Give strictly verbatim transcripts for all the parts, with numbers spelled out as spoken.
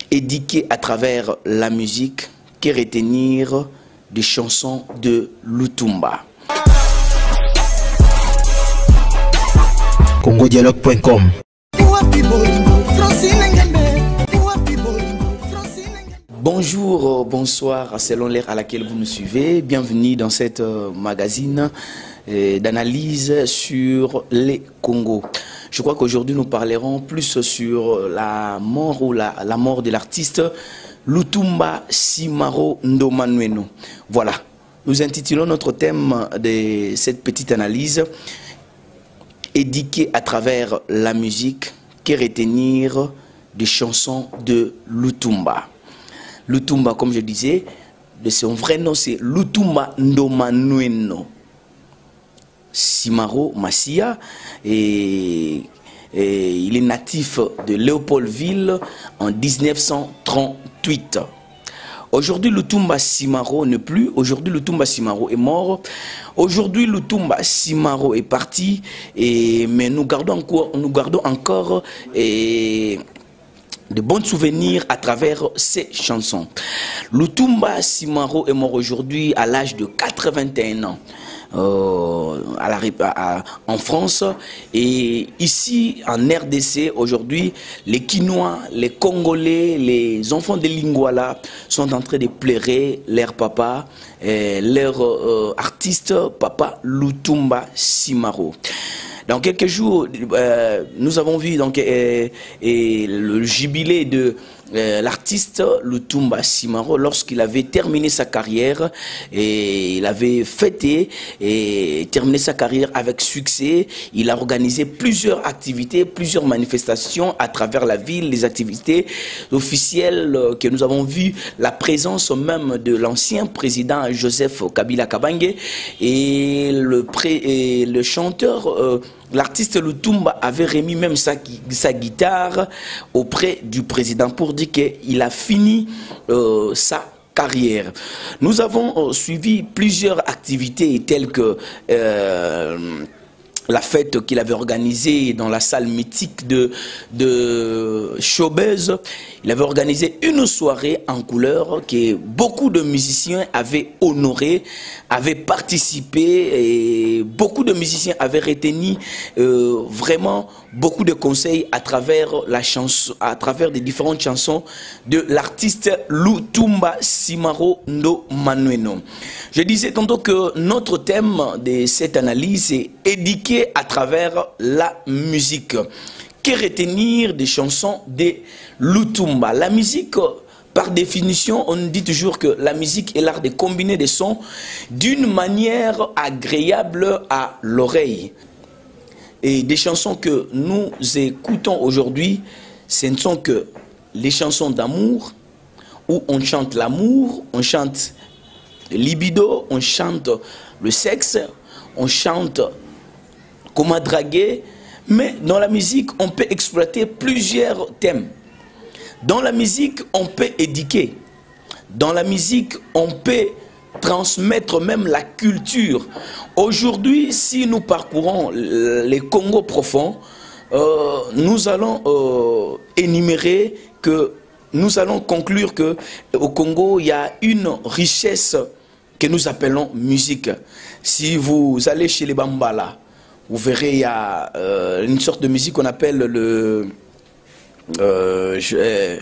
édiqué à travers la musique, que retenir des chansons de Lutumba. Congo Dialogue point com. Bonjour, bonsoir, selon l'ère à laquelle vous nous suivez. Bienvenue dans cette euh, magazine euh, d'analyse sur les Congos. Je crois qu'aujourd'hui nous parlerons plus sur la mort ou la, la mort de l'artiste Lutumba Simaro Ndomanueno. Voilà, nous intitulons notre thème de cette petite analyse édiqué à travers la musique, que retenir des chansons de Lutumba. Lutumba, comme je disais, de son vrai nom c'est Lutumba Ndomanueno Simaro Massia, et, et il est natif de Léopoldville en mille neuf cent trente-huit. Aujourd'hui, Lutumba Simaro n'est plus. Aujourd'hui, Lutumba Simaro est mort. Aujourd'hui, Lutumba Simaro est parti. Et, mais nous gardons encore, nous gardons encore et, de bons souvenirs à travers ces chansons. Lutumba Simaro est mort aujourd'hui à l'âge de quatre-vingt-un ans. Euh, à la, à, en France, et ici en R D C aujourd'hui, les Quinois, les Congolais, les enfants de Lingwala sont en train de pleurer leur papa, et leur euh, artiste papa Lutumba Simaro. Dans quelques jours, euh, nous avons vu donc, euh, et le jubilé de euh, l'artiste Lutumba Simaro lorsqu'il avait terminé sa carrière, et il avait fêté et terminé sa carrière avec succès. Il a organisé plusieurs activités, plusieurs manifestations à travers la ville, les activités officielles que nous avons vues, la présence même de l'ancien président Joseph Kabila Kabange et le, pré, et le chanteur euh, l'artiste Lutumba avait remis même sa, sa guitare auprès du président pour dire qu'il a fini euh, sa carrière. Nous avons euh, suivi plusieurs activités telles que euh, la fête qu'il avait organisée dans la salle mythique de, de Showbiz. Il avait organisé une soirée en couleur que beaucoup de musiciens avaient honoré, avaient participé, et beaucoup de musiciens avaient retenu euh, vraiment beaucoup de conseils à travers la chanson, à travers des différentes chansons de l'artiste Lutumba Simaro Ndomanueno. Je disais tantôt que notre thème de cette analyse est édiqué à travers la musique. Que retenir des chansons de Lutumba? La musique, par définition, on dit toujours que la musique est l'art de combiner des sons d'une manière agréable à l'oreille. Et des chansons que nous écoutons aujourd'hui, ce ne sont que les chansons d'amour, où on chante l'amour, on chante le libido, on chante le sexe, on chante comment draguer. Mais dans la musique, on peut exploiter plusieurs thèmes. Dans la musique, on peut éduquer. Dans la musique, on peut transmettre même la culture. Aujourd'hui, si nous parcourons les Congos profonds, euh, nous allons euh, énumérer que nous allons conclure que au Congo, il y a une richesse que nous appelons musique. Si vous allez chez les Bambala, vous verrez, il y a euh, une sorte de musique qu'on appelle le euh, je, euh,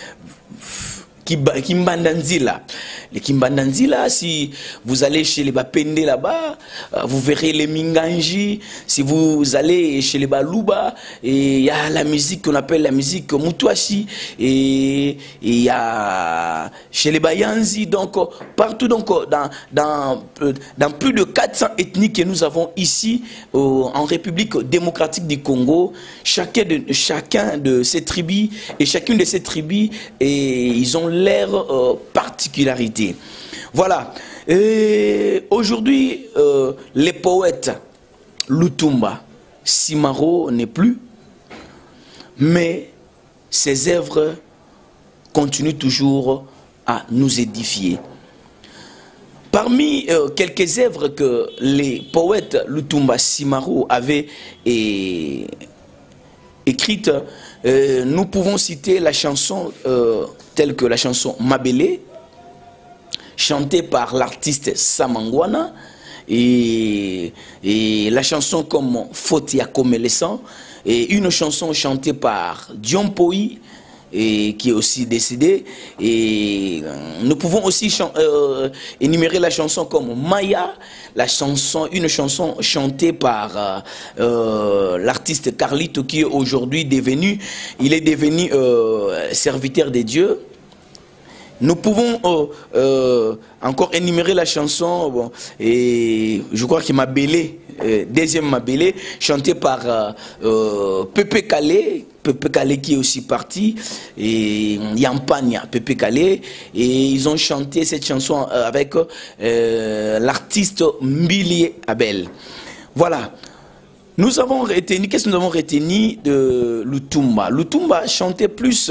Kimbandanzila. Les Kimbandanzila, si vous allez chez les Bapende là-bas, vous verrez les Minganji. Si vous allez chez les Baluba, il y a la musique qu'on appelle la musique Mutuashi. Et il y a chez les Bayanzi, donc partout, donc dans, dans, dans plus de quatre cents ethnies que nous avons ici en République démocratique du Congo, chacun de, chacun de ces tribus et chacune de ces tribus, et ils ont leur euh, particularité. Voilà. Aujourd'hui, euh, les poètes Lutumba Simaro n'est plus, mais ses œuvres continuent toujours à nous édifier. Parmi euh, quelques œuvres que les poètes Lutumba Simaro avaient et, écrites, euh, nous pouvons citer la chanson euh, telle que la chanson Mabele, chantée par l'artiste Samangwana, et, et la chanson comme Fotia Komelesan, et une chanson chantée par Diompoi, et qui est aussi décédé. Et nous pouvons aussi euh, énumérer la chanson comme Maya, la chanson, une chanson chantée par euh, euh, l'artiste Carlito, qui est aujourd'hui devenu, il est devenu euh, serviteur de Dieu. Nous pouvons euh, euh, encore énumérer la chanson, bon, et je crois que Mabele, euh, deuxième Mabele, chantée par euh, euh, Pepe Kale, Pepe Kale qui est aussi parti, et Yampania, Pepe Kale, et ils ont chanté cette chanson avec euh, l'artiste Mbili Abel. Voilà. Nous avons retenu, qu'est-ce que nous avons retenu de Lutumba? Lutumba chantait plus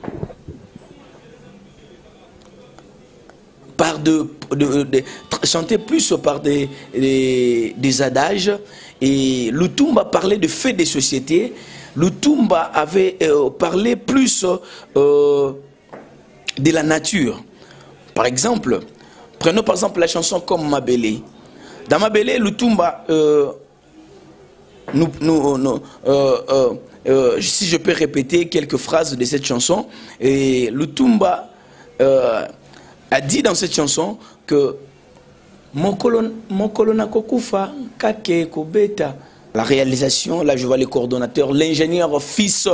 par de, de, de, chanter plus par des, des, des adages, et Lutumba parlait de faits des sociétés. Lutumba avait euh, parlé plus euh, de la nature. Par exemple, prenons par exemple la chanson comme Mabele. Dans Mabele, Lutumba, euh, nous, nous, nous, euh, euh, euh, si je peux répéter quelques phrases de cette chanson, et Lutumba euh, a dit dans cette chanson que Mokolo na kokufa kake kobeta. La réalisation, là je vois les coordonnateurs, l'ingénieur fils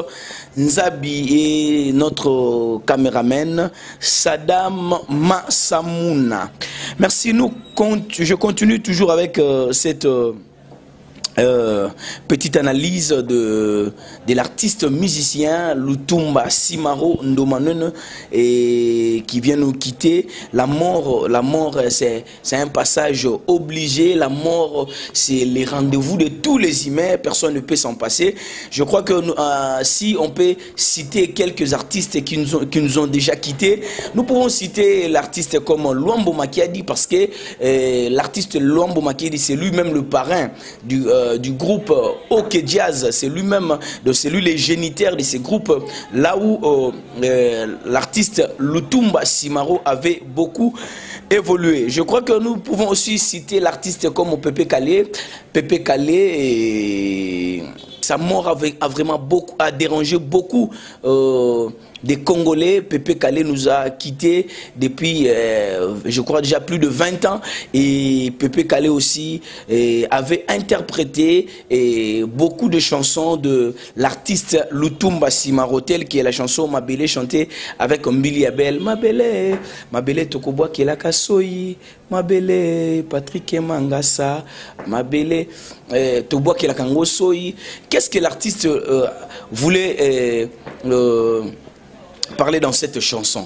Nzabi et notre caméraman Saddam Massamouna. Merci, nous, je continue toujours avec euh, cette euh, euh, petite analyse de, de l'artiste musicien Lutumba Simaro Ndomanene, et qui vient nous quitter. La mort, la mort c'est un passage obligé. La mort, c'est les rendez-vous de tous les humains. Personne ne peut s'en passer. Je crois que euh, si on peut citer quelques artistes qui nous ont, qui nous ont déjà quittés, nous pouvons citer l'artiste comme Luambo Makiadi, parce que euh, l'artiste Luambo Makiadi, c'est lui-même le parrain du euh, du groupe OK Jazz, c'est lui-même, c'est lui les génitaires de ces groupes, là où euh, euh, l'artiste Lutumba Simaro avait beaucoup évolué. Je crois que nous pouvons aussi citer l'artiste comme Pepe Kale. Pepe Kale, et sa mort avait, a vraiment beaucoup, a dérangé beaucoup euh, des Congolais. Pepe Kale nous a quittés depuis, euh, je crois, déjà plus de vingt ans. Et Pepe Kale aussi euh, avait interprété euh, beaucoup de chansons de l'artiste Lutumba Simaro, telle qui est la chanson Mabele, chantée avec Mbili Abel. Mabele, Mabele Tokoboa Kelaka Soyi, Mabele, Patrick Mangasa, Mabele, euh, Toboa Kelaka Soyi. Qu'est-ce que l'artiste euh, voulait euh, euh, parler dans cette chanson?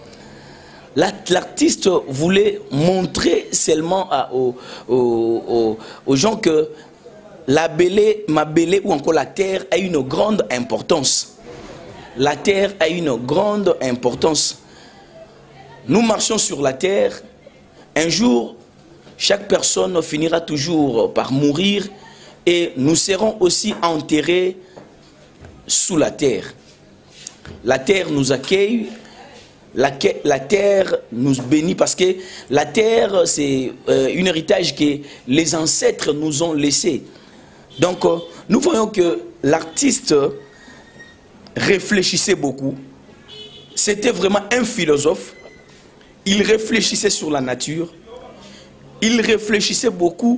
L'artiste voulait montrer seulement à, aux, aux, aux gens que la Bélé, ma Bélé ou encore la terre a une grande importance. La terre a une grande importance. Nous marchons sur la terre. Un jour, chaque personne finira toujours par mourir, et nous serons aussi enterrés sous la terre. La terre nous accueille, la, la terre nous bénit, parce que la terre, c'est euh, un héritage que les ancêtres nous ont laissé. Donc, euh, nous voyons que l'artiste réfléchissait beaucoup. C'était vraiment un philosophe. Il réfléchissait sur la nature. Il réfléchissait beaucoup,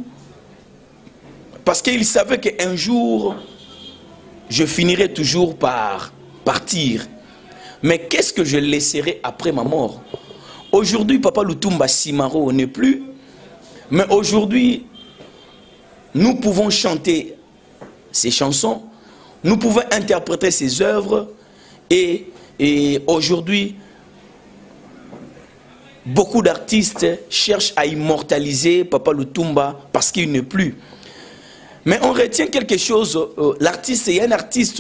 parce qu'il savait qu'un jour, je finirai toujours par partir. Mais qu'est-ce que je laisserai après ma mort? Aujourd'hui, Papa Lutumba Simaro n'est plus. Mais aujourd'hui, nous pouvons chanter ses chansons. Nous pouvons interpréter ses œuvres. Et, et aujourd'hui, beaucoup d'artistes cherchent à immortaliser Papa Lutumba parce qu'il n'est plus. Mais on retient quelque chose, euh, l'artiste, il y a un artiste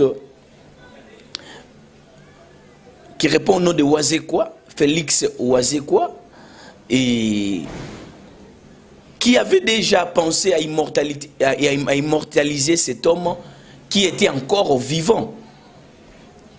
qui répond au nom de Wazekwa, Félix Wazekwa, et qui avait déjà pensé à immortaliser, à, à immortaliser cet homme qui était encore vivant.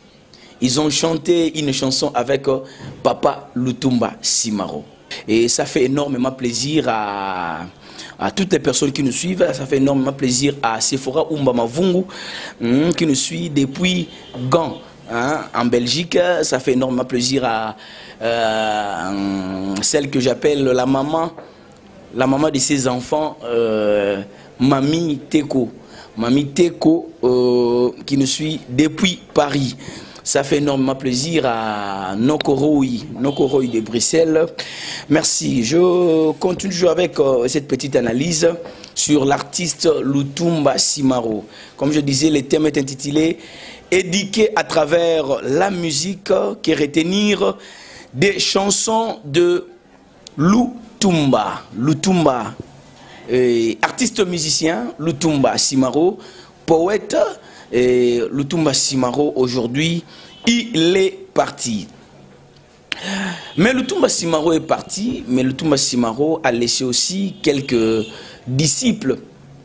ils ont chanté une chanson avec euh, Papa Lutumba Simaro. Et ça fait énormément plaisir à, à toutes les personnes qui nous suivent. Ça fait énormément plaisir à Sephora Umbamavungu hum, qui nous suit depuis Gand, hein, en Belgique. Ça fait énormément plaisir à euh, celle que j'appelle la maman, la maman de ses enfants, euh, Mami Teko. Mami Teko euh, qui nous suit depuis Paris. Ça fait énormément plaisir à Nokoroui, Nokoroui de Bruxelles. Merci. Je continue toujours avec euh, cette petite analyse sur l'artiste Lutumba Simaro. Comme je disais, le thème est intitulé « Éduquer à travers la musique » qui retenir des chansons de Lutumba. Lutumba, euh, artiste musicien, Lutumba Simaro, poète. Et Lutumba Simaro, aujourd'hui, il est parti. Mais Lutumba Simaro est parti, mais Lutumba Simaro a laissé aussi quelques disciples.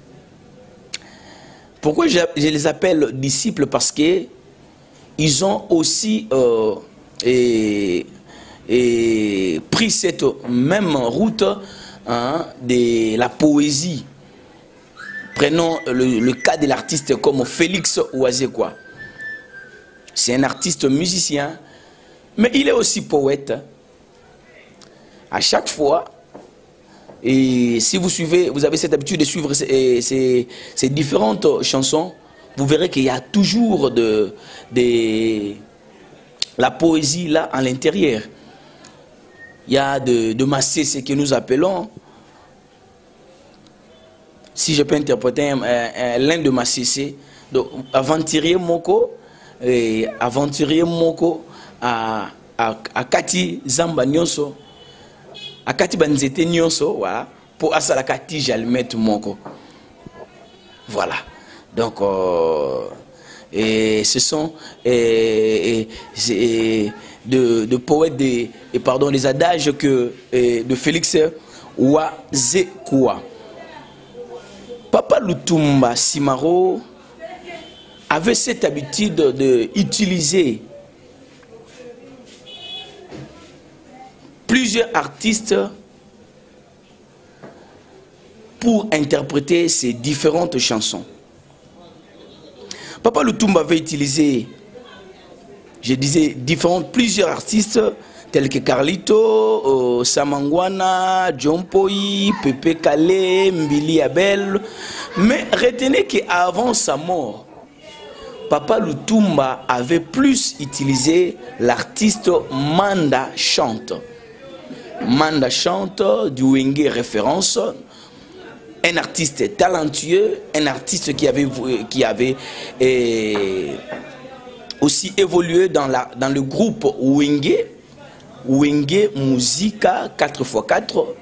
Pourquoi je, je les appelle disciples? Parce que ils ont aussi euh, et, et pris cette même route, hein, de la poésie. Prenons le, le cas de l'artiste comme Félix Ouazekwa. C'est un artiste musicien, mais il est aussi poète. À chaque fois, et si vous suivez, vous avez cette habitude de suivre ces, ces, ces différentes chansons, vous verrez qu'il y a toujours de, de la poésie là à l'intérieur. Il y a de, de massé, ce que nous appelons. Si je peux interpréter l'un de ma C C, donc aventurier moko, et aventurier moko à à à Kati Zamba nyonso, à Kati banzete nyonso, voilà, pour asala Kati jalmet moko. Voilà. Donc euh, et ce sont et, et, et de, de poètes des et pardon les adages que et de Félix Ouazekwa. Papa Lutumba Simaro avait cette habitude d'utiliser plusieurs artistes pour interpréter ces différentes chansons. Papa Lutumba avait utilisé, je disais, différents, plusieurs artistes tels que Carlito, euh, Samangwana, John Poi, Pepe Kale, Mbili Abel. Mais retenez qu'avant sa mort, Papa Lutumba avait plus utilisé l'artiste Manda Chante. Manda Chante, du Wenge référence, un artiste talentueux, un artiste qui avait, qui avait eh, aussi évolué dans, la, dans le groupe Wenge, Wenge Musica quatre fois quatre,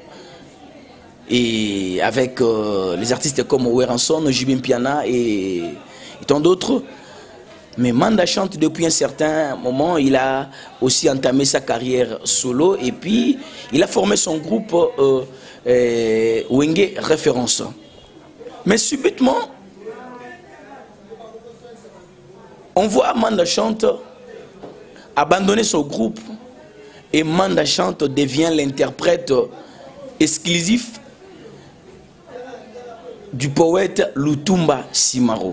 et avec euh, les artistes comme Weranson, Jibin Piana et, et tant d'autres. Mais Manda Chante, depuis un certain moment, il a aussi entamé sa carrière solo et puis il a formé son groupe euh, euh, Wenge Référence. Mais subitement, on voit Manda Chante abandonner son groupe. Et Manda Chante devient l'interprète exclusif du poète Lutumba Simaro.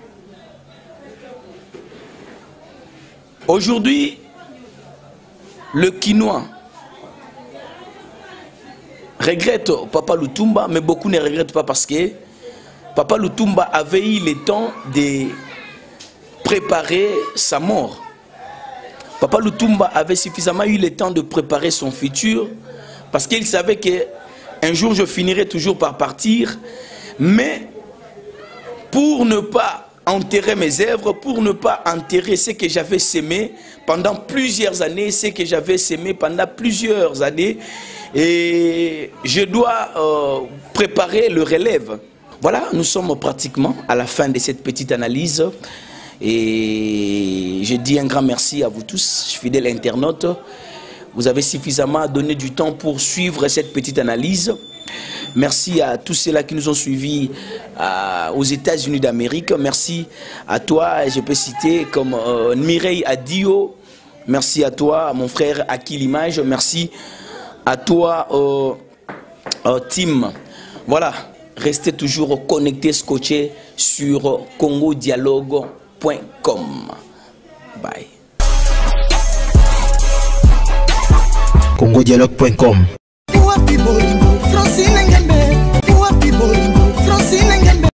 Aujourd'hui, le Quinois regrette Papa Lutumba, mais beaucoup ne regrettent pas parce que Papa Lutumba avait eu le temps de préparer sa mort. Papa Lutumba avait suffisamment eu le temps de préparer son futur parce qu'il savait qu'un jour je finirais toujours par partir, mais pour ne pas enterrer mes œuvres, pour ne pas enterrer ce que j'avais sémé pendant plusieurs années, ce que j'avais sémé pendant plusieurs années, et je dois euh, préparer le relève. Voilà, nous sommes pratiquement à la fin de cette petite analyse. Et je dis un grand merci à vous tous, fidèles internautes. Vous avez suffisamment donné du temps pour suivre cette petite analyse. Merci à tous ceux-là qui nous ont suivis euh, aux États-Unis d'Amérique. Merci à toi, je peux citer comme euh, Mireille Adio. Merci à toi, mon frère Aki Limage. Merci à toi, euh, euh, Tim. Voilà, restez toujours connectés, scotchés sur congo dialogue point com. Bye. congo dialogue point com.